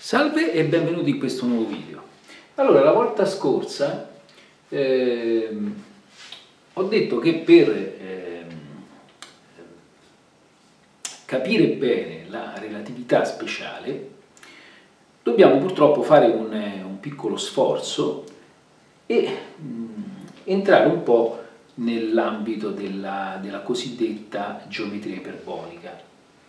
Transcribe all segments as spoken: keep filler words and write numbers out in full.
Salve e benvenuti in questo nuovo video. Allora, la volta scorsa ehm, ho detto che per ehm, capire bene la relatività speciale dobbiamo purtroppo fare un, un piccolo sforzo e mh, entrare un po' nell'ambito della, della cosiddetta geometria iperbolica.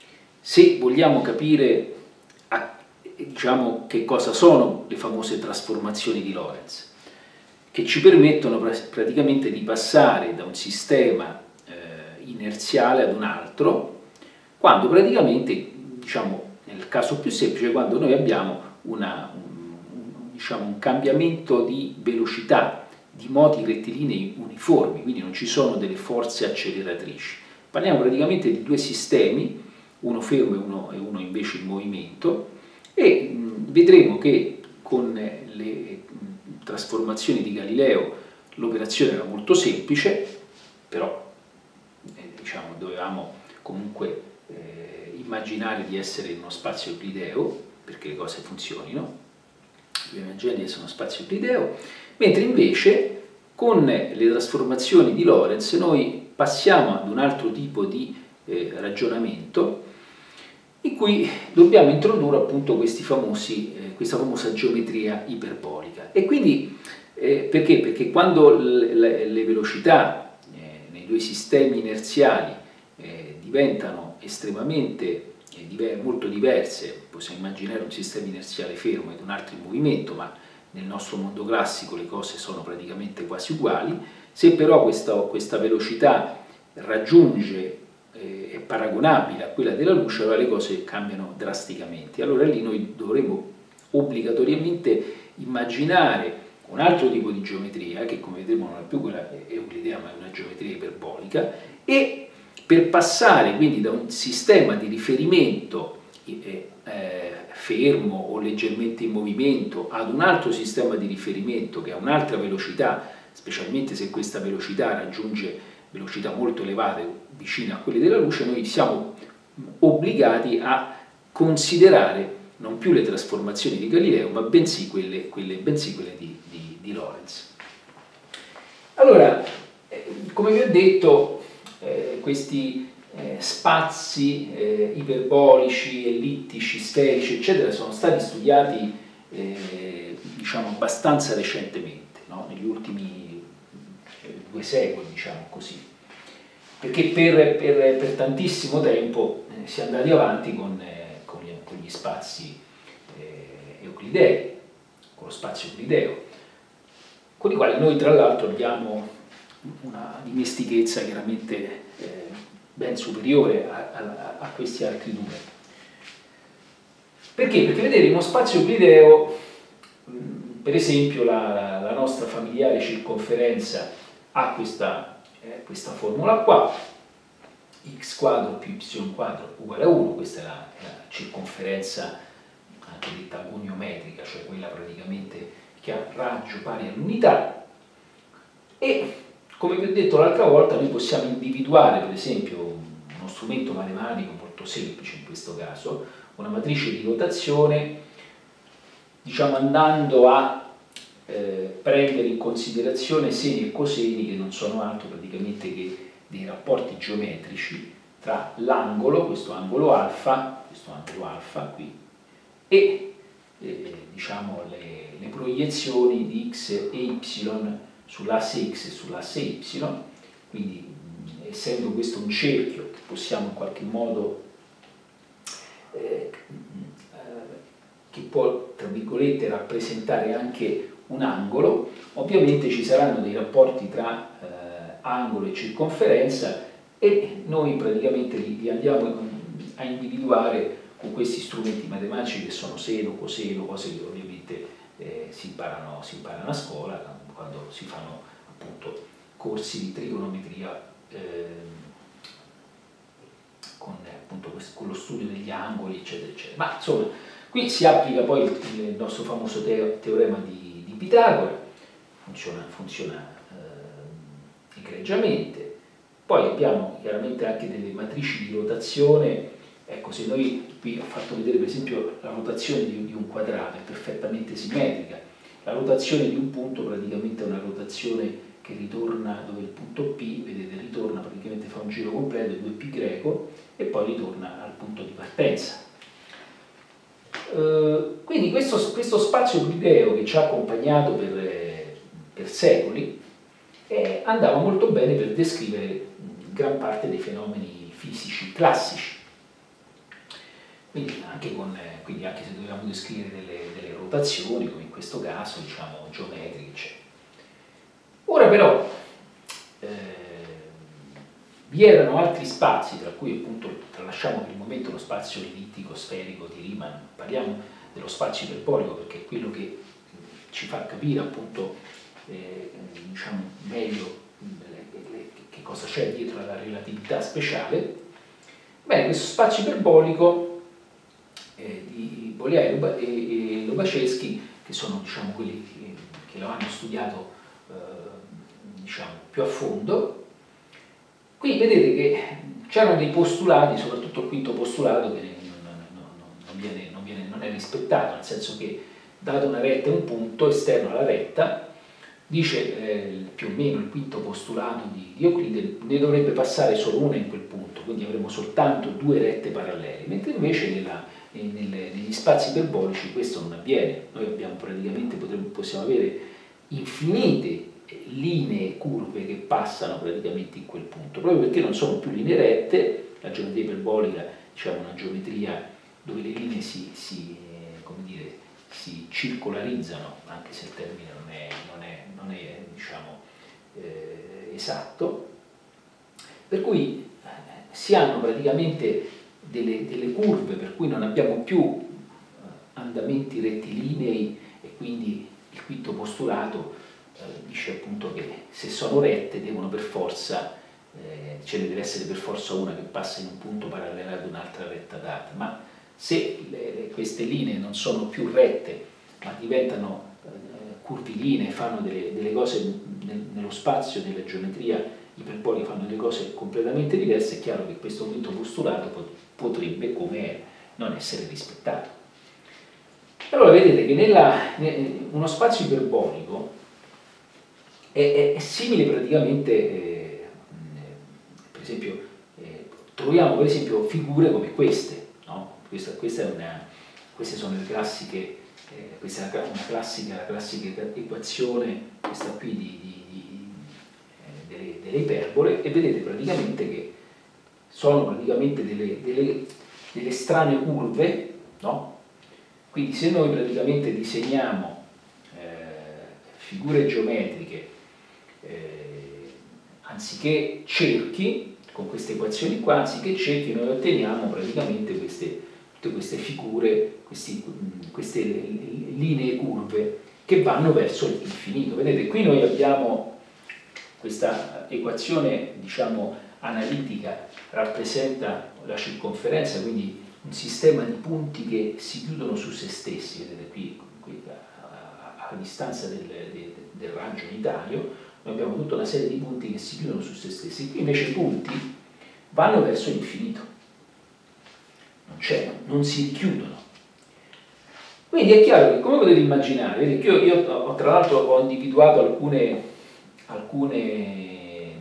Se vogliamo capire a diciamo che cosa sono le famose trasformazioni di Lorentz, che ci permettono praticamente di passare da un sistema eh, inerziale ad un altro, quando praticamente, diciamo, nel caso più semplice, quando noi abbiamo una, un, diciamo, un cambiamento di velocità di moti rettilinei uniformi, quindi non ci sono delle forze acceleratrici. Parliamo praticamente di due sistemi, uno fermo e uno, e uno invece in movimento, e vedremo che con le trasformazioni di Galileo l'operazione era molto semplice, però eh, diciamo, dovevamo comunque eh, immaginare di essere in uno spazio euclideo perché le cose funzionino, dobbiamo immaginare di essere uno spazio euclideo, mentre invece con le trasformazioni di Lorentz noi passiamo ad un altro tipo di eh, ragionamento in cui dobbiamo introdurre appunto questi famosi, eh, questa famosa geometria iperbolica. E quindi, eh, perché? Perché quando le, le, le velocità eh, nei due sistemi inerziali eh, diventano estremamente, eh, molto diverse, possiamo immaginare un sistema inerziale fermo ed un altro in movimento, ma nel nostro mondo classico le cose sono praticamente quasi uguali. Se però questa, questa velocità raggiunge è paragonabile a quella della luce, allora le cose cambiano drasticamente. Allora lì noi dovremmo obbligatoriamente immaginare un altro tipo di geometria, che come vedremo non è più quella euclidea ma è una geometria iperbolica, e per passare quindi da un sistema di riferimento eh, eh, fermo o leggermente in movimento ad un altro sistema di riferimento che ha un'altra velocità, specialmente se questa velocità raggiunge velocità molto elevate, vicine a quelle della luce, noi siamo obbligati a considerare non più le trasformazioni di Galileo, ma bensì quelle, quelle, bensì quelle di, di, di Lorentz. Allora, eh, come vi ho detto, eh, questi eh, spazi eh, iperbolici, ellittici, sferici, eccetera, sono stati studiati eh, diciamo abbastanza recentemente, no? Negli ultimi due secoli, diciamo così, perché per, per, per tantissimo tempo eh, si è andati avanti con, eh, con, gli, con gli spazi eh, euclidei, con lo spazio euclideo, con i quali noi tra l'altro abbiamo una dimestichezza chiaramente eh, ben superiore a, a, a questi altri due. Perché? Perché vedete, in uno spazio euclideo, mh, per esempio la, la, la nostra familiare circonferenza ha questa, eh, questa formula qua, x quadro più y quadro uguale a uno, questa è la, è la circonferenza anche detta goniometrica, cioè quella praticamente che ha raggio pari all'unità, e come vi ho detto l'altra volta noi possiamo individuare per esempio uno strumento matematico molto semplice in questo caso, una matrice di rotazione, diciamo andando a Eh, prendere in considerazione seni e coseni che non sono altro praticamente che dei rapporti geometrici tra l'angolo, questo angolo alfa, questo angolo alfa qui, e eh, diciamo le, le proiezioni di x e y sull'asse x e sull'asse y, quindi mh, essendo questo un cerchio che possiamo in qualche modo eh, che può tra virgolette rappresentare anche un angolo, ovviamente ci saranno dei rapporti tra eh, angolo e circonferenza e noi praticamente li, li andiamo a individuare con questi strumenti matematici che sono seno, coseno, cose che ovviamente eh, si, imparano, si imparano a scuola quando si fanno appunto corsi di trigonometria eh, con, appunto, con lo studio degli angoli eccetera eccetera. Ma insomma qui si applica poi il, il nostro famoso teo, teorema di Pitagora, funziona, funziona eh, egregiamente. Poi abbiamo chiaramente anche delle matrici di rotazione Ecco, se noi qui ho fatto vedere per esempio la rotazione di, di un quadrato, è perfettamente simmetrica. La rotazione di un punto praticamente è una rotazione che ritorna dove il punto P, vedete, ritorna praticamente, fa un giro completo, due pi greco, e poi ritorna al punto di partenza. Uh, quindi questo, questo spazio euclideo che ci ha accompagnato per, eh, per secoli eh, andava molto bene per descrivere gran parte dei fenomeni fisici classici. Quindi anche, con, eh, quindi anche se dovevamo descrivere delle, delle rotazioni, come in questo caso, diciamo, geometriche, eccetera. Ora però eh, vi erano altri spazi, tra cui appunto, tralasciamo per il momento lo spazio ellittico sferico di Riemann, parliamo dello spazio iperbolico perché è quello che ci fa capire appunto eh, diciamo, meglio le, le, che cosa c'è dietro alla relatività speciale. Bene, questo spazio iperbolico eh, di Bolyai e, e Lobachevsky, che sono diciamo, quelli che, che lo hanno studiato eh, diciamo, più a fondo, qui vedete che c'erano dei postulati, soprattutto il quinto postulato, che non, non, non, viene, non, viene, non è rispettato, nel senso che dato una retta e un punto esterno alla retta, dice eh, più o meno il quinto postulato di, di Euclide, ne dovrebbe passare solo una in quel punto, quindi avremo soltanto due rette parallele, mentre invece nella, nelle, negli spazi iperbolici questo non avviene. Noi abbiamo praticamente, potremmo, possiamo avere infinite linee curve che passano praticamente in quel punto, proprio perché non sono più linee rette. La geometria iperbolica, diciamo, una geometria dove le linee si, si, come dire, si circolarizzano, anche se il termine non è, non è, non è diciamo, eh, esatto, per cui si hanno praticamente delle, delle curve per cui non abbiamo più andamenti rettilinei, e quindi il quinto postulato dice appunto che se sono rette devono per forza, eh, ce ne deve essere per forza una che passa in un punto parallelo ad un'altra retta data, ma se le, queste linee non sono più rette ma diventano eh, curvilinee, fanno delle, delle cose nel, nello spazio della geometria iperbolica, fanno delle cose completamente diverse, è chiaro che questo quinto postulato pot potrebbe, come è, non essere rispettato. Allora vedete che nella, in uno spazio iperbolico È, è simile praticamente, eh, per esempio, eh, troviamo per esempio figure come queste, no? questa, questa è una, queste sono le classiche, eh, questa è una classica, classica equazione, questa qui di, di, di, eh, delle, delle iperbole, e vedete praticamente che sono praticamente delle, delle, delle strane curve, no? Quindi se noi praticamente disegniamo eh, figure geometriche Eh, anziché cerchi, con queste equazioni qua, anziché cerchi noi otteniamo praticamente queste, tutte queste figure, questi, queste linee curve che vanno verso l'infinito. Vedete, qui noi abbiamo questa equazione, diciamo, analitica, rappresenta la circonferenza, quindi un sistema di punti che si chiudono su se stessi. Vedete qui, qui a, a, a distanza del, del, del raggio unitario, noi abbiamo tutta una serie di punti che si chiudono su se stessi. Qui invece i punti vanno verso l'infinito, non c'è, non si richiudono. Quindi è chiaro che, come potete immaginare, vedete, io, io ho, tra l'altro ho individuato alcune, alcune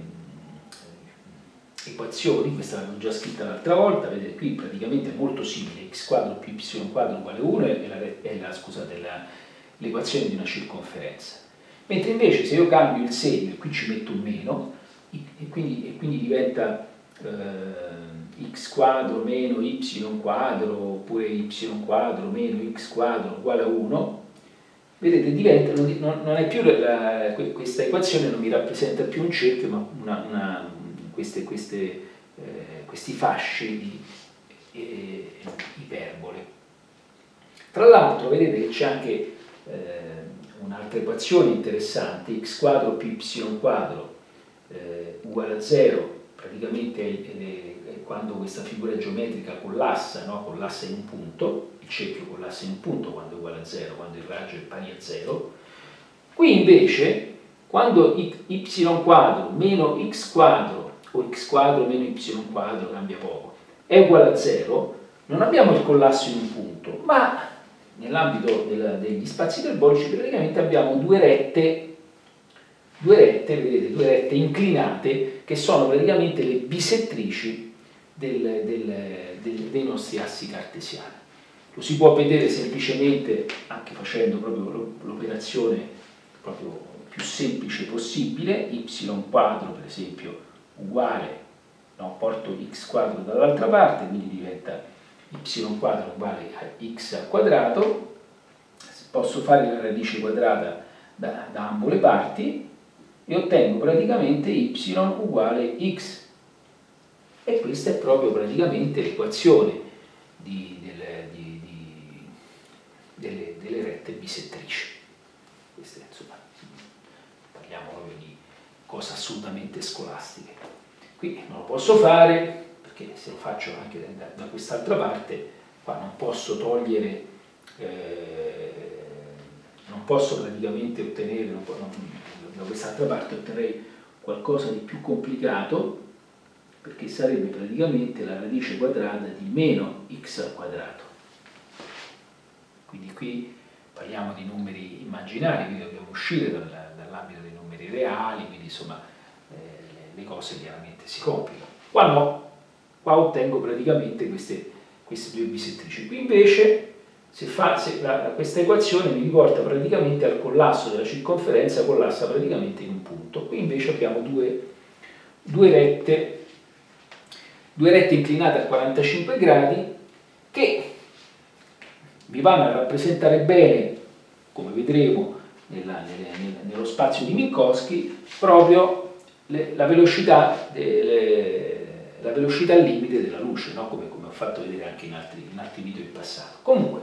equazioni, questa l'avevo già scritta l'altra volta, vedete qui praticamente è molto simile, x quadro più y quadro uguale uno è la, è la, scusate, l'equazione di una circonferenza. Mentre invece se io cambio il segno, e qui ci metto un meno, e quindi, e quindi diventa eh, x quadro meno y quadro, oppure y quadro meno x quadro uguale a uno, vedete, diventa, non, non è più la, questa equazione non mi rappresenta più un cerchio, ma una, una, queste, queste, eh, questi fasci di eh, iperbole. Tra l'altro vedete che c'è anche eh, un'altra equazione interessante, x quadro più y quadro eh, uguale a zero, praticamente è, è, è quando questa figura geometrica collassa, no? collassa in un punto, il cerchio collassa in un punto quando è uguale a zero, quando il raggio è pari a zero. Qui invece, quando y quadro meno x quadro, o x quadro meno y quadro, cambia poco, è uguale a zero, non abbiamo il collasso in un punto, ma nell'ambito degli spazi iperbolici praticamente abbiamo due rette, due rette, vedete, due rette inclinate che sono praticamente le bisettrici del, del, del, dei nostri assi cartesiani. Lo si può vedere semplicemente anche facendo proprio l'operazione proprio più semplice possibile, y quadro per esempio uguale, no, porto x quadro dall'altra parte, quindi diventa y quadro uguale a x al quadrato, posso fare la radice quadrata da, da ambo le parti e ottengo praticamente y uguale x, e questa è proprio praticamente l'equazione di, delle, di, di, delle, delle rette bisettrici. Queste, insomma, parliamo proprio di cose assolutamente scolastiche. Qui non lo posso fare perché se lo faccio anche da, da quest'altra parte, qua non posso togliere, eh, non posso praticamente ottenere, non, non, da quest'altra parte otterrei qualcosa di più complicato, perché sarebbe praticamente la radice quadrata di meno x al quadrato. Quindi qui parliamo di numeri immaginari, quindi dobbiamo uscire dal, dall'ambito dei numeri reali, quindi insomma eh, le cose chiaramente si complicano. Qua no, qua ottengo praticamente queste, queste due bisettrici. Qui invece se fa, se la, questa equazione mi riporta praticamente al collasso della circonferenza, collassa praticamente in un punto. Qui invece abbiamo due, due rette due rette inclinate a quarantacinque gradi che vi vanno a rappresentare bene, come vedremo nella, nel, nello spazio di Minkowski, proprio le, la, velocità delle, la velocità al limite della luce, no? come, come ho fatto vedere anche in altri, in altri video in passato. Comunque,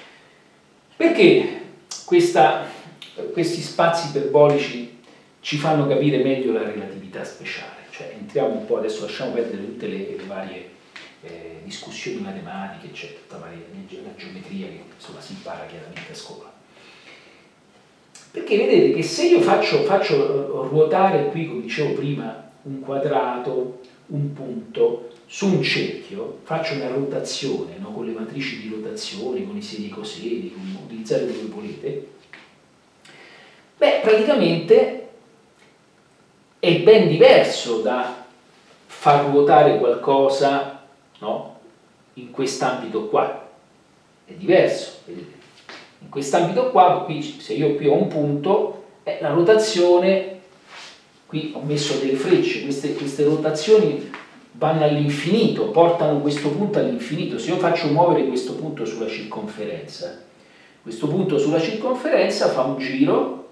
perché questa, questi spazi iperbolici ci fanno capire meglio la relatività speciale? Cioè, entriamo un po', adesso lasciamo perdere tutte le, le varie eh, discussioni matematiche, eccetera, tutta la, la geometria che insomma si impara chiaramente a scuola. Perché vedete che se io faccio, faccio ruotare qui, come dicevo prima, un quadrato, un punto, su un cerchio, faccio una rotazione, no? Con le matrici di rotazione, con i seni coseni, utilizzate dove volete, beh, praticamente è ben diverso da far ruotare qualcosa, no? In quest'ambito qua. È diverso, vedete? In quest'ambito qua, qui, se io qui ho un punto, eh, la rotazione, qui ho messo delle frecce, queste, queste rotazioni vanno all'infinito, portano questo punto all'infinito. Se io faccio muovere questo punto sulla circonferenza, questo punto sulla circonferenza fa un giro,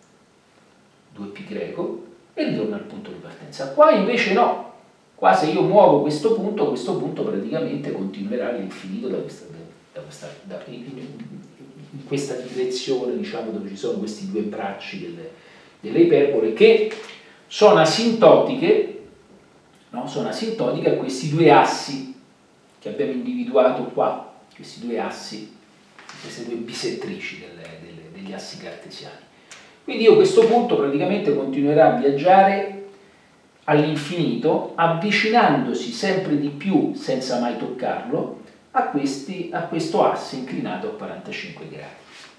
due pi greco, e ritorna al punto di partenza. Qua invece no, qua se io muovo questo punto, questo punto praticamente continuerà all'infinito da questa, da questa, da, in, in questa direzione, diciamo, dove ci sono questi due bracci delle, delle iperbole che sono asintotiche, no? Sono asintotiche a questi due assi che abbiamo individuato qua, questi due assi, queste due bisettrici delle, delle, degli assi cartesiani. Quindi io a questo punto praticamente continuerà a viaggiare all'infinito, avvicinandosi sempre di più, senza mai toccarlo, a, questi, a questo asse inclinato a quarantacinque gradi.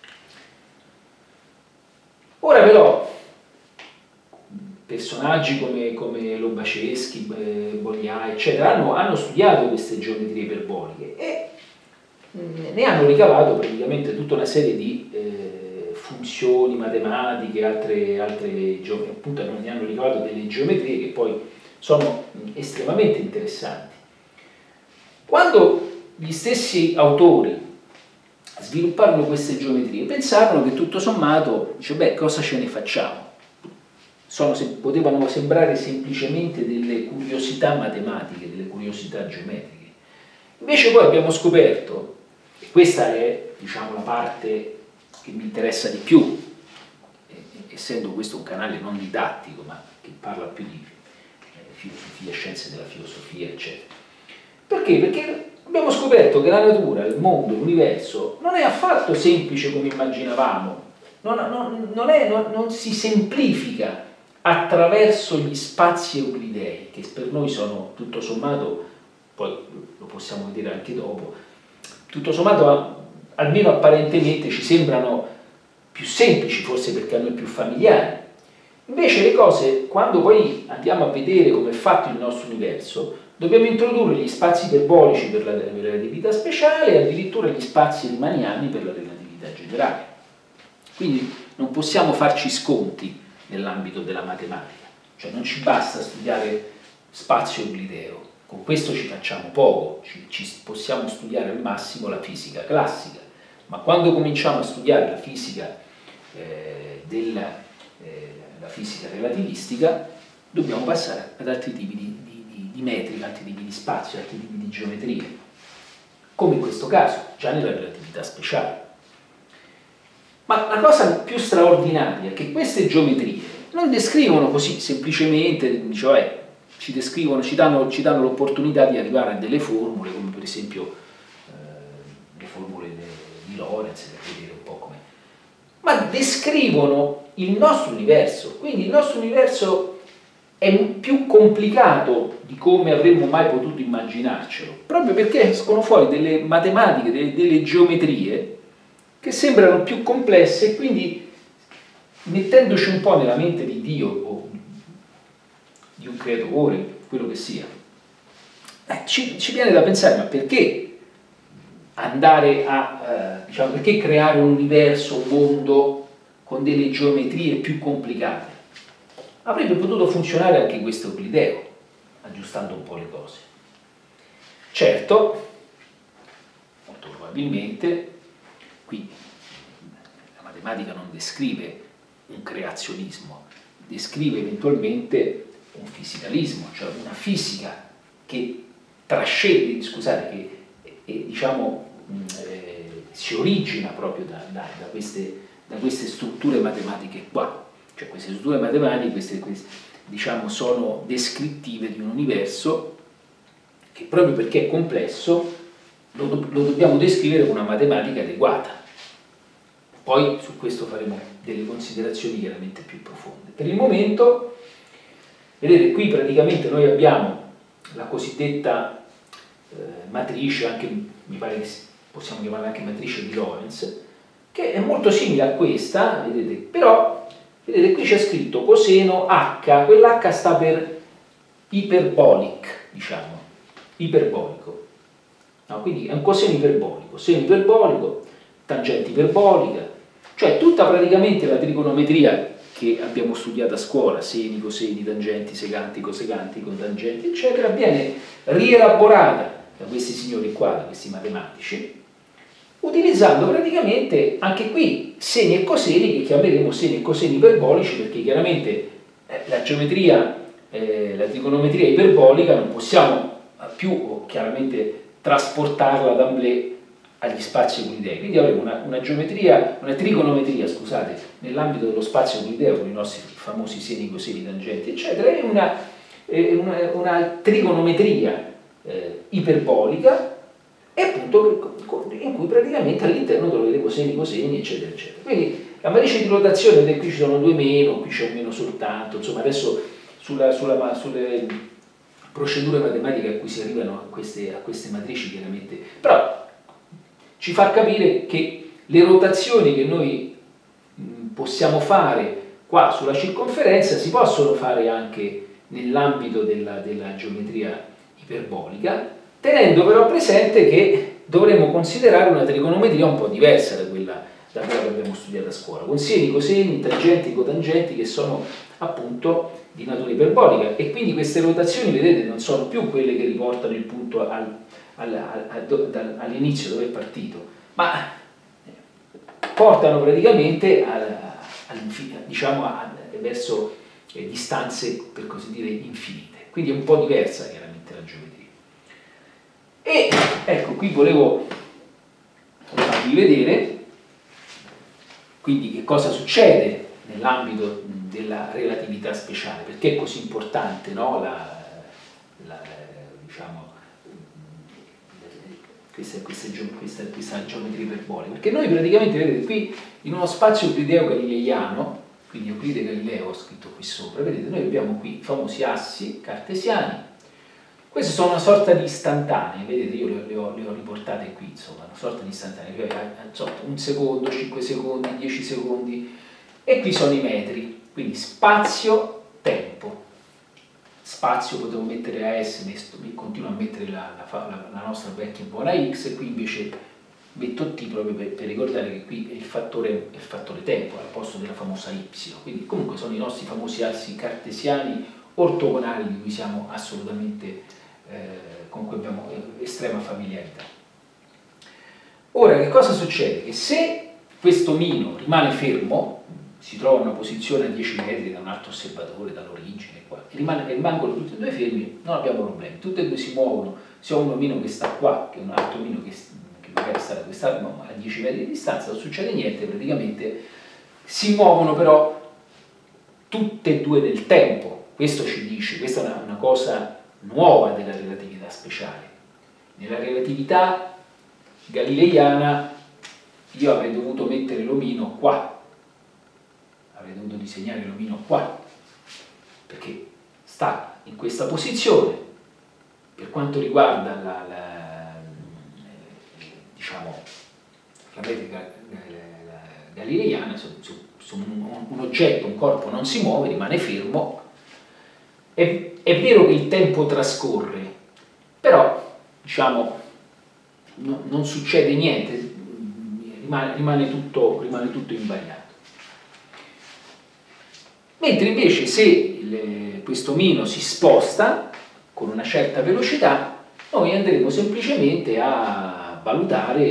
Ora però, personaggi come, come Lobachevsky, Bolyai, eccetera, hanno, hanno studiato queste geometrie iperboliche e ne hanno ricavato praticamente tutta una serie di eh, funzioni matematiche, altre, altre appunto ne hanno ricavato delle geometrie che poi sono estremamente interessanti. Quando gli stessi autori svilupparono queste geometrie, pensarono che tutto sommato, dice, beh, cosa ce ne facciamo? Sono, potevano sembrare semplicemente delle curiosità matematiche, delle curiosità geometriche. Invece poi abbiamo scoperto, e questa è, diciamo, la parte che mi interessa di più, essendo questo un canale non didattico, ma che parla più di eh, filosofia, scienze della filosofia, eccetera. Perché? Perché abbiamo scoperto che la natura, il mondo, l'universo non è affatto semplice come immaginavamo, non, non, non, è, non, non si semplifica attraverso gli spazi euclidei, che per noi sono tutto sommato poi lo possiamo vedere anche dopo, tutto sommato, almeno apparentemente, ci sembrano più semplici, forse perché a noi più familiari. Invece le cose, quando poi andiamo a vedere come è fatto il nostro universo, dobbiamo introdurre gli spazi iperbolici per la, per la relatività speciale e addirittura gli spazi riemanniani per la relatività generale. Quindi non possiamo farci sconti nell'ambito della matematica, cioè non ci basta studiare spazio euclideo, con questo ci facciamo poco, ci, ci possiamo studiare al massimo la fisica classica, ma quando cominciamo a studiare la fisica, eh, della, eh, la fisica relativistica, dobbiamo passare ad altri tipi di, di, di, di metrica, altri tipi di spazio, altri tipi di geometrie, come in questo caso, già nella relatività speciale. Ma la cosa più straordinaria è che queste geometrie non descrivono così semplicemente, cioè ci descrivono, ci danno, ci danno l'opportunità di arrivare a delle formule, come per esempio eh, le formule di Lorentz, per vedere un po' come, ma descrivono il nostro universo. Quindi il nostro universo è più complicato di come avremmo mai potuto immaginarcelo, proprio perché escono fuori delle matematiche, delle, delle geometrie che sembrano più complesse, e quindi mettendoci un po' nella mente di Dio o di un creatore, quello che sia, eh, ci, ci viene da pensare, ma perché andare a, eh, diciamo, perché creare un universo, un mondo con delle geometrie più complicate? Avrebbe potuto funzionare anche questo euclideo, aggiustando un po' le cose. Certo, molto probabilmente, qui la matematica non descrive un creazionismo, descrive eventualmente un fisicalismo, cioè una fisica che trascende, scusate, che eh, diciamo, eh, si origina proprio da, da, da, queste, da queste strutture matematiche qua. Cioè queste strutture matematiche, queste, queste, diciamo, sono descrittive di un universo che, proprio perché è complesso, lo, lo dobbiamo descrivere con una matematica adeguata. Poi su questo faremo delle considerazioni chiaramente più profonde. Per il momento, vedete, qui praticamente noi abbiamo la cosiddetta eh, matrice, anche mi pare che possiamo chiamarla anche matrice di Lorentz, che è molto simile a questa, vedete, però vedete qui c'è scritto coseno H, quell'H sta per iperbolic, diciamo, iperbolico. No, quindi è un coseno iperbolico, seno iperbolico, tangente iperbolica, cioè tutta praticamente la trigonometria che abbiamo studiato a scuola, seni, coseni, tangenti, secanti, cosecanti, cotangenti, eccetera, viene rielaborata da questi signori qua, da questi matematici, utilizzando praticamente anche qui seni e coseni, che chiameremo seni e coseni iperbolici, perché chiaramente eh, la geometria, eh, la trigonometria iperbolica non possiamo più chiaramente trasportarla da Amblè agli spazi euclidei, quindi avremo una, una geometria, una trigonometria, scusate, nell'ambito dello spazio euclideo con i nostri famosi seni, coseni, tangenti, eccetera, e una, eh, una, una trigonometria eh, iperbolica, e appunto in cui praticamente all'interno troveremo seni, coseni, eccetera, eccetera. Quindi la matrice di rotazione, qui ci sono due meno, qui c'è un meno soltanto, insomma adesso sulla, sulla, sulle procedure matematiche a cui si arrivano a queste, a queste matrici chiaramente, però ci fa capire che le rotazioni che noi possiamo fare qua sulla circonferenza si possono fare anche nell'ambito della, della geometria iperbolica, tenendo però presente che dovremo considerare una trigonometria un po' diversa da quella, da quella che abbiamo studiato a scuola, con seni, coseni, tangenti, cotangenti, che sono appunto di natura iperbolica, e quindi queste rotazioni, vedete, non sono più quelle che riportano il punto al, al, al, al, all'inizio dove è partito, ma portano praticamente al, diciamo, a, verso eh, distanze, per così dire, infinite. Quindi è un po' diversa chiaramente la geometria. E ecco, qui volevo farvi vedere quindi che cosa succede nell'ambito della relatività speciale, perché è così importante, no? la, la, diciamo, questa, questa, questa, questa geometria iperbolica, perché noi praticamente, vedete, qui in uno spazio euclideo galileiano, quindi Euclide Galileo ho scritto qui sopra, vedete, noi abbiamo qui i famosi assi cartesiani, Queste sono una sorta di istantanee, vedete, io le, le, ho, le ho riportate qui, insomma, una sorta di istantanee, cioè un secondo, cinque secondi, dieci secondi, e qui sono i metri, quindi spazio, tempo. Spazio potevo mettere A S, mi continuo a mettere la, la, la nostra vecchia buona X, e qui invece metto T proprio per, per ricordare che qui è il fattore, è il fattore tempo al posto della famosa Y. Quindi comunque sono i nostri famosi assi cartesiani ortogonali di cui siamo assolutamente, eh, con cui abbiamo estrema familiarità. Ora, che cosa succede? Che se questo mino rimane fermo, si trova in una posizione a dieci metri da un altro osservatore, dall'origine, qua, e rimane, rimangono tutti e due fermi, non abbiamo problemi, tutti e due si muovono, sia un mino che sta qua, che un altro mino che, che magari sta da quest'altro, ma a dieci metri di distanza, non succede niente, praticamente si muovono però tutte e due nel tempo. Questo ci dice, questa è una, una cosa nuova della relatività speciale. Nella relatività galileiana io avrei dovuto mettere l'omino qua, avrei dovuto disegnare l'omino qua, perché sta in questa posizione. Per quanto riguarda la, la, diciamo, la metrica galileiana, su, su, su un, un oggetto, un corpo non si muove, rimane fermo. È, è vero che il tempo trascorre, però diciamo no, non succede niente, rimane, rimane, tutto, rimane tutto invariato. Mentre invece se le, questo mino si sposta con una certa velocità, noi andremo semplicemente a valutare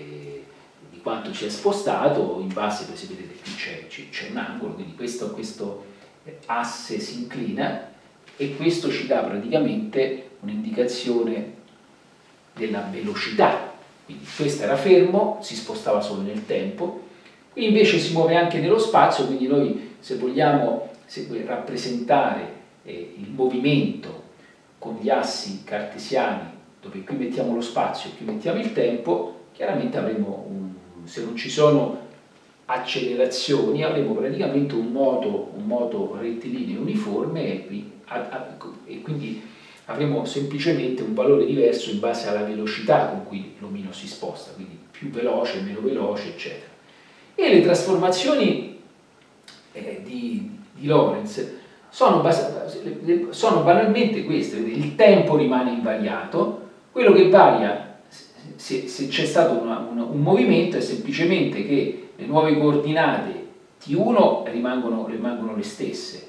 di quanto ci è spostato in base, per esempio, vedete qui c'è un angolo, quindi questo, questo asse si inclina, e questo ci dà praticamente un'indicazione della velocità. Quindi questo era fermo, si spostava solo nel tempo, qui invece si muove anche nello spazio, quindi noi se vogliamo se rappresentare eh, il movimento con gli assi cartesiani, dove qui mettiamo lo spazio e qui mettiamo il tempo, chiaramente avremo, un, se non ci sono accelerazioni, avremo praticamente un moto, un moto rettilineo uniforme, e, qui, a, a, e quindi avremo semplicemente un valore diverso in base alla velocità con cui l'omino si sposta, quindi più veloce, meno veloce, eccetera. E le trasformazioni eh, di, di Lorentz sono, sono banalmente queste: il tempo rimane invariato, quello che varia se, se c'è stato una, una, un movimento è semplicemente che le nuove coordinate T uno rimangono, rimangono le stesse,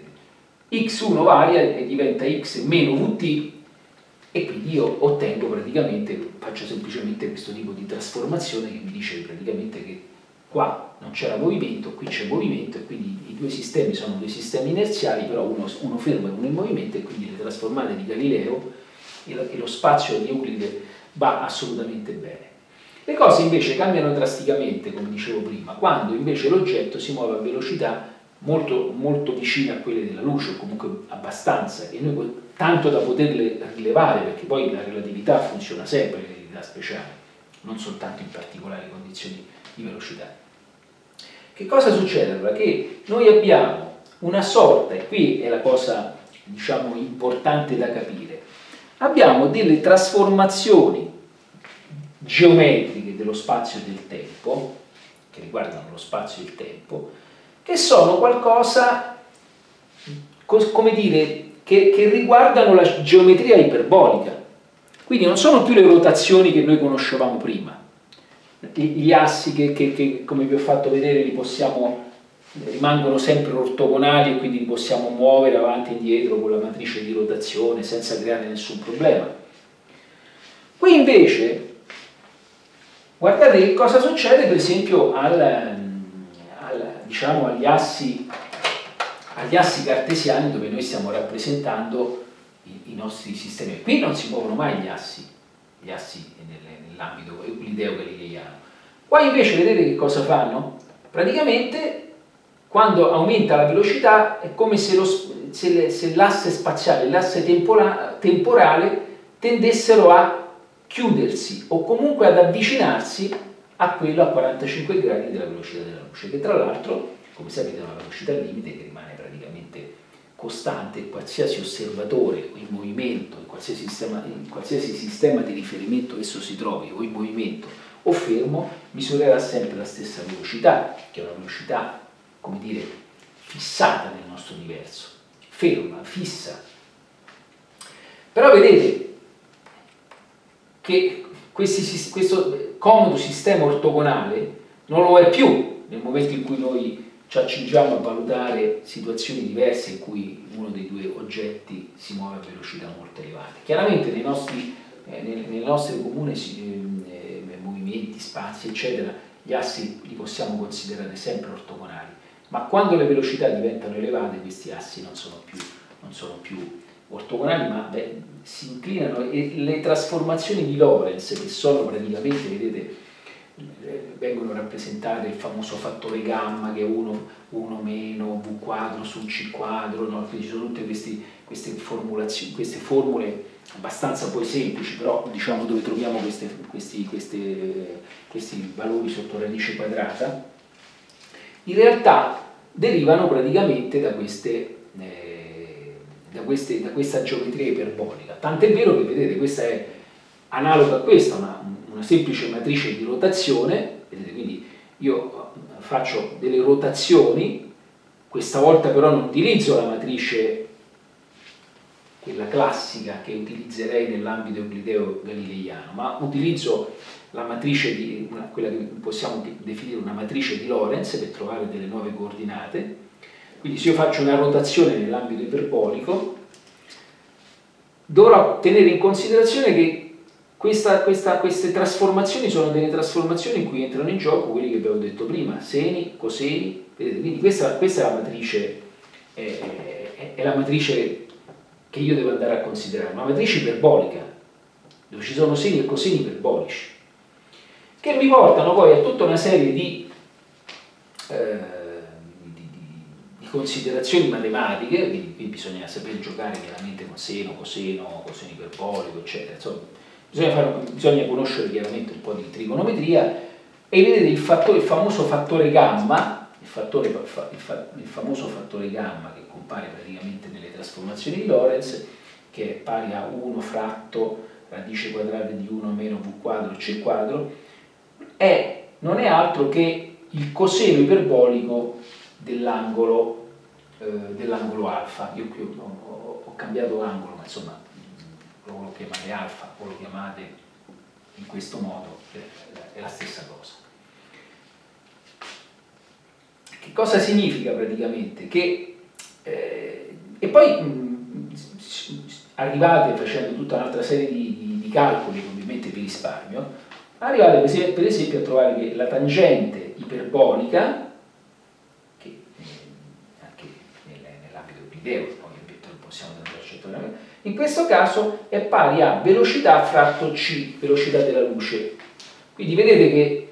X uno varia e diventa X meno V T, e quindi io ottengo praticamente, faccio semplicemente questo tipo di trasformazione che mi dice praticamente che qua non c'era movimento, qui c'è movimento, e quindi i due sistemi sono due sistemi inerziali, però uno, uno fermo e uno in movimento, e quindi le trasformate di Galileo e lo spazio di Euclide va assolutamente bene. Le cose invece cambiano drasticamente, come dicevo prima, quando invece l'oggetto si muove a velocità molto, molto vicine a quelle della luce, o comunque abbastanza, e noi tanto da poterle rilevare, perché poi la relatività funziona sempre, la relatività speciale, non soltanto in particolari condizioni di velocità. Che cosa succede allora? Che noi abbiamo una sorta, e qui è la cosa, diciamo, importante da capire, abbiamo delle trasformazioni geometriche dello spazio e del tempo, che riguardano lo spazio e il tempo, che sono qualcosa, come dire, che, che riguardano la geometria iperbolica. Quindi non sono più le rotazioni che noi conoscevamo prima, gli assi che, che, che come vi ho fatto vedere li possiamo, rimangono sempre ortogonali, e quindi li possiamo muovere avanti e indietro con la matrice di rotazione senza creare nessun problema. Qui invece guardate che cosa succede per esempio al, al, diciamo, agli, assi, agli assi cartesiani, dove noi stiamo rappresentando i, i nostri sistemi. Qui non si muovono mai gli assi, gli assi nell'ambito euclideo-galileiano. Qua invece vedete che cosa fanno? Praticamente quando aumenta la velocità è come se, se l'asse spaziale e l'asse tempora, temporale tendessero a chiudersi o comunque ad avvicinarsi a quello a quarantacinque gradi della velocità della luce, che tra l'altro, come sapete, è una velocità limite che rimane praticamente costante, qualsiasi osservatore o in movimento, in qualsiasi sistema, in qualsiasi sistema di riferimento esso si trovi, o in movimento o fermo, misurerà sempre la stessa velocità, che è una velocità, come dire, fissata nel nostro universo, ferma, fissa. Però vedete che questi, questo comodo sistema ortogonale non lo è più nel momento in cui noi ci accingiamo a valutare situazioni diverse in cui uno dei due oggetti si muove a velocità molto elevate. Chiaramente nei nostri, eh, nelle nostre comuni eh, movimenti, spazi, eccetera, gli assi li possiamo considerare sempre ortogonali, ma quando le velocità diventano elevate questi assi non sono più, non sono più ortogonali, ma beh, si inclinano, e le trasformazioni di Lorentz, che sono praticamente, vedete, vengono rappresentate il famoso fattore gamma, che è uno, uno meno v quadro su c quadro, no? Quindi ci sono tutte questi, queste formulazioni, queste formule abbastanza poi semplici, però diciamo dove troviamo queste, questi, queste, questi valori sotto radice quadrata, in realtà derivano praticamente da queste, eh, da queste, da questa geometria iperbolica. Tant'è vero che, vedete, questa è analoga a questa, una, una semplice matrice di rotazione, vedete, quindi io faccio delle rotazioni, questa volta però non utilizzo la matrice, quella classica che utilizzerei nell'ambito euclideo-galileiano, ma utilizzo la matrice di, una, quella che possiamo definire una matrice di Lorentz per trovare delle nuove coordinate. Quindi se io faccio una rotazione nell'ambito iperbolico, dovrò tenere in considerazione che Questa, questa, queste trasformazioni sono delle trasformazioni in cui entrano in gioco quelli che abbiamo detto prima, seni, coseni, vedete? Quindi questa, questa è la matrice, è, è, è la matrice che io devo andare a considerare, una matrice iperbolica, dove ci sono seni e coseni iperbolici, che mi portano poi a tutta una serie di, eh, di, di, di considerazioni matematiche, quindi qui bisogna saper giocare chiaramente con seno, coseno, coseno iperbolico, eccetera, insomma. Bisogna, fare, bisogna conoscere chiaramente un po' di trigonometria, e vedete il, fattore, il famoso fattore gamma, il, fattore, il, fa, il famoso fattore gamma che compare praticamente nelle trasformazioni di Lorentz, che è pari a uno fratto radice quadrata di uno meno v quadro c quadro, è, non è altro che il coseno iperbolico dell'angolo eh, dell'angolo alfa. Io qui ho, ho, ho cambiato angolo, ma insomma lo chiamate alfa o lo chiamate in questo modo, è la stessa cosa. Che cosa significa praticamente? Che, eh, e poi mh, arrivate, facendo tutta un'altra serie di, di, di calcoli, ovviamente vi risparmio, arrivate per esempio a trovare che la tangente iperbolica, che eh, anche nell'ambito euclideo, ovviamente non possiamo andare a accettare, in questo caso è pari a velocità fratto c, velocità della luce. Quindi vedete che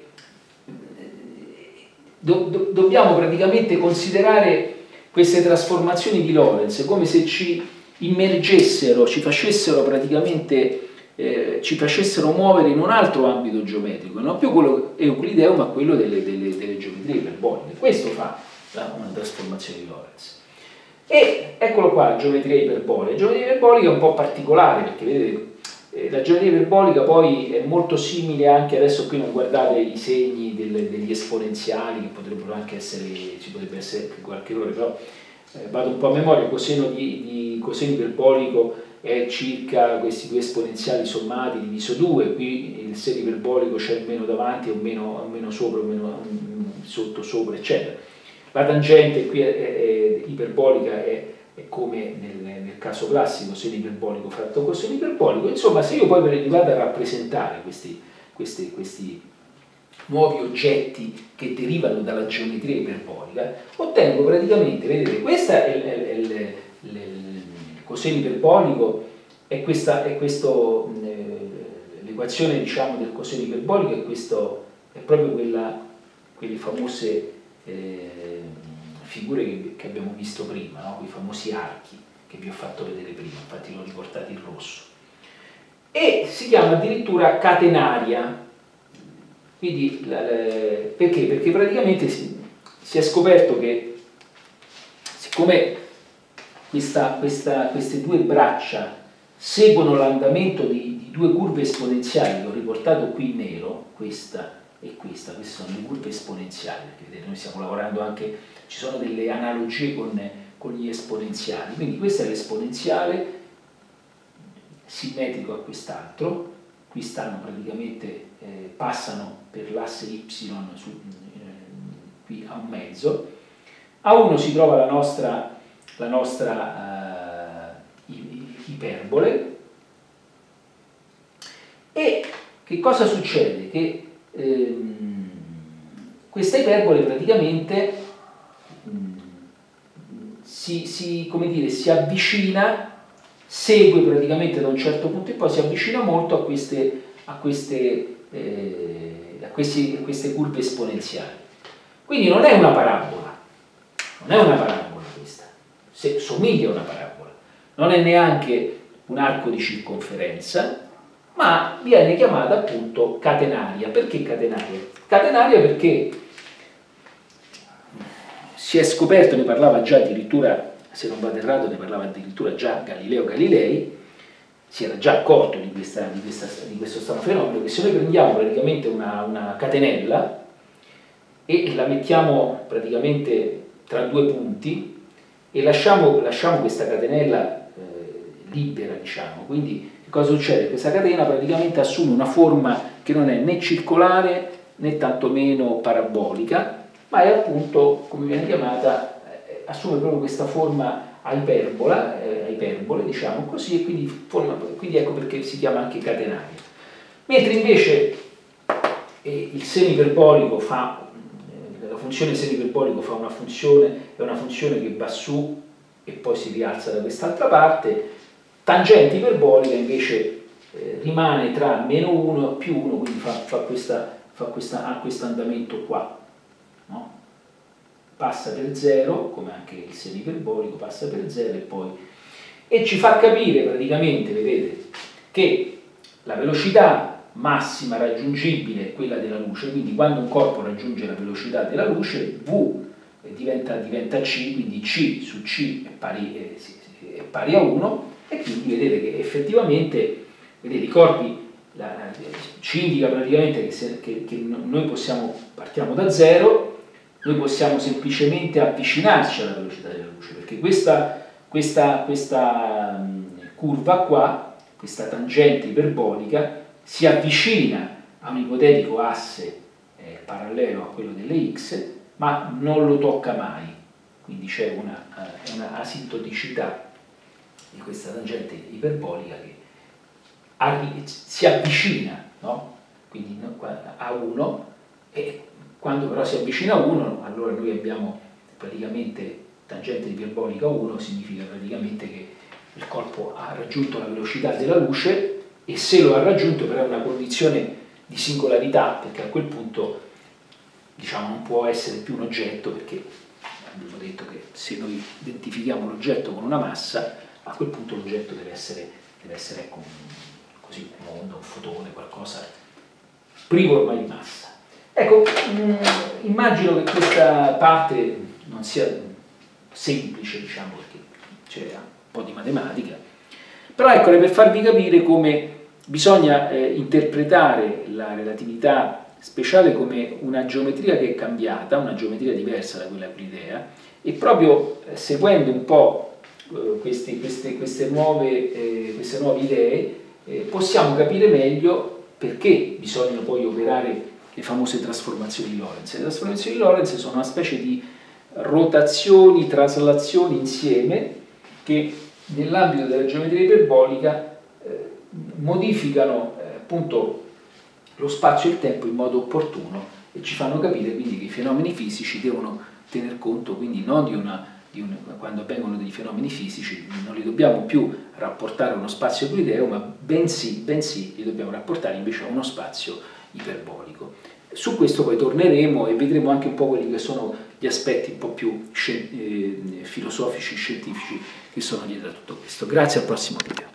do, do, dobbiamo praticamente considerare queste trasformazioni di Lorentz come se ci immergessero, ci facessero praticamente, eh, ci facessero muovere in un altro ambito geometrico, non più quello euclideo, ma quello delle, delle, delle geometrie iperboliche. Questo fa una trasformazione di Lorentz. E eccolo qua, la geometria iperbolica. La geometria iperbolica è un po' particolare, perché vedete, eh, la geometria iperbolica poi è molto simile anche, adesso qui non guardate i segni del, degli esponenziali, che potrebbero anche essere, ci potrebbe essere qualche errore, però eh, vado un po' a memoria. Il coseno di, di coseno iperbolico è circa questi due esponenziali sommati diviso due, qui il seno iperbolico c'è un meno davanti, un meno, un meno sopra, un meno un sotto, sopra, eccetera. La tangente qui è, è, è iperbolica, è, è come nel, nel caso classico, seno iperbolico fratto coseno iperbolico. Insomma, se io poi vado a rappresentare questi, questi, questi nuovi oggetti che derivano dalla geometria iperbolica, ottengo praticamente, vedete, questa è, è, è il, il, il coseno iperbolico, è questa, è questo, l'equazione, diciamo, del coseno iperbolico è, questo, è proprio quella, quelle famose Eh, figure che, che abbiamo visto prima, no? Quei famosi archi che vi ho fatto vedere prima, infatti l'ho riportato in rosso, e si chiama addirittura catenaria. Quindi la, la, perché? Perché praticamente si, si è scoperto che, siccome questa, questa, queste due braccia seguono l'andamento di, di due curve esponenziali che ho riportato qui in nero, questa e questa, queste sono le curve esponenziali, perché vedete noi stiamo lavorando anche, ci sono delle analogie con, con gli esponenziali, quindi questa è l'esponenziale simmetrico a quest'altro, qui stanno praticamente, eh, passano per l'asse y su, eh, qui a un mezzo, a uno si trova la nostra, la nostra uh, iperbole, e che cosa succede? Che ehm, questa iperbole praticamente mh, si, si, come dire, si avvicina, segue praticamente da un certo punto e poi si avvicina molto a queste, a queste, eh, a questi, a queste curve esponenziali. Quindi non è una parabola, non è una parabola questa, se, somiglia a una parabola, non è neanche un arco di circonferenza, ma viene chiamata appunto catenaria. Perché catenaria? Catenaria perché si è scoperto, ne parlava già addirittura, se non vado errato, ne parlava addirittura già Galileo Galilei, si era già accorto di, questa, di, questa, di questo strano fenomeno, che se noi prendiamo praticamente una, una catenella e la mettiamo praticamente tra due punti e lasciamo, lasciamo questa catenella eh, libera, diciamo, quindi cosa succede? Questa catena praticamente assume una forma che non è né circolare né tantomeno parabolica, ma è appunto, come viene chiamata, eh, assume proprio questa forma a iperbola, eh, a iperbole, diciamo così, e quindi, forma, quindi ecco perché si chiama anche catenaria. Mentre invece eh, il semiperbolico fa, eh, la funzione semiperbolico fa una funzione, è una funzione che va su e poi si rialza da quest'altra parte. Tangente iperbolica invece eh, rimane tra meno uno e più uno, quindi fa, fa, questa, fa questa, ha questo andamento qua, no? Passa per zero, come anche il semiperbolico passa per zero e poi... E ci fa capire praticamente, vedete, che la velocità massima raggiungibile è quella della luce, quindi quando un corpo raggiunge la velocità della luce, V diventa, diventa C, quindi C su C è pari, è, è pari a uno, e quindi vedete che effettivamente, vedete, i corpi, la, la, ci indica praticamente che, se, che, che noi possiamo, partiamo da zero, noi possiamo semplicemente avvicinarci alla velocità della luce, perché questa, questa, questa um, curva qua, questa tangente iperbolica, si avvicina a un ipotetico asse eh, parallelo a quello delle x, ma non lo tocca mai, quindi c'è una, uh, una asintoticità di questa tangente iperbolica che si avvicina, no? Quindi a uno, e quando però si avvicina a uno, allora noi abbiamo praticamente tangente iperbolica uno, significa praticamente che il corpo ha raggiunto la velocità della luce, e se lo ha raggiunto però è una condizione di singolarità, perché a quel punto, diciamo, non può essere più un oggetto, perché abbiamo detto che se noi identifichiamo l'oggetto con una massa, a quel punto l'oggetto deve essere, deve essere ecco, così, un mondo, un fotone, qualcosa privo ormai di massa. Ecco, mh, immagino che questa parte non sia semplice, diciamo, perché c'è un po' di matematica, però ecco, per farvi capire come bisogna eh, interpretare la relatività speciale come una geometria che è cambiata, una geometria diversa da quella euclidea, e proprio eh, seguendo un po' Queste, queste, queste, nuove, eh, queste nuove idee eh, possiamo capire meglio perché bisogna poi operare le famose trasformazioni di Lorentz. Le trasformazioni di Lorentz sono una specie di rotazioni, traslazioni insieme che nell'ambito della geometria iperbolica eh, modificano eh, appunto lo spazio e il tempo in modo opportuno e ci fanno capire quindi che i fenomeni fisici devono tener conto quindi non di una quando avvengono dei fenomeni fisici non li dobbiamo più rapportare a uno spazio euclideo, ma bensì, bensì li dobbiamo rapportare invece a uno spazio iperbolico. Su questo poi torneremo e vedremo anche un po' quelli che sono gli aspetti un po' più eh, filosofici, scientifici che sono dietro a tutto questo. Grazie, al prossimo video.